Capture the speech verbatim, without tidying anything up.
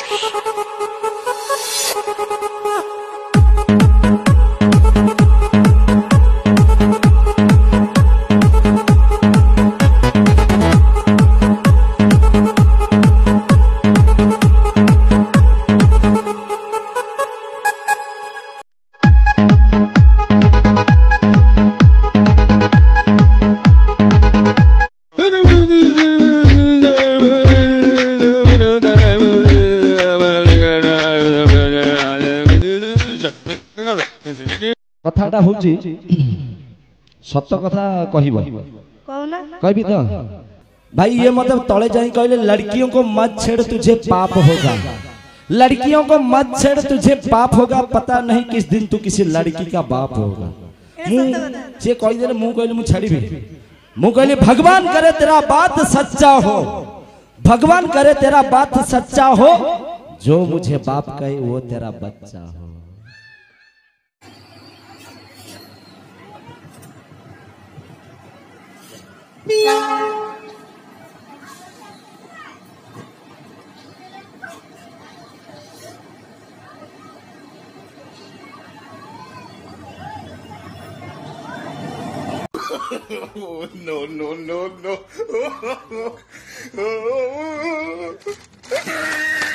कथाटा हूँ सत कथा कहबो कहबी तो भाई ये मतलब तले जाई कहले लड़कियों को मत छेड़ तुझे पाप होगा, लड़कियों को मत छेड़ तुझे पाप होगा, पता नहीं किस दिन तू किसी लड़की का बाप होगा। जे कह दे मु कहले मु छाड़ीबी मु कहले भगवान करे तेरा बात सच्चा हो, भगवान करे तेरा बात सच्चा हो, जो मुझे बाप कहे वो तेरा बच्चा हो। Oh, no, no, no, no.